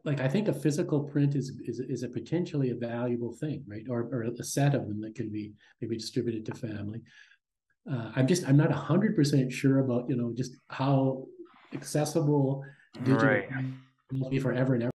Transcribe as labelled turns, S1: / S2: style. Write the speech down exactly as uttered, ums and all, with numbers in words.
S1: like I think a physical print is is is a potentially a valuable thing, right? Or or a set of them that can be maybe distributed to family. Uh, I'm just I'm not a hundred percent sure about you know just how accessible digital
S2: Right.
S1: will be forever and ever.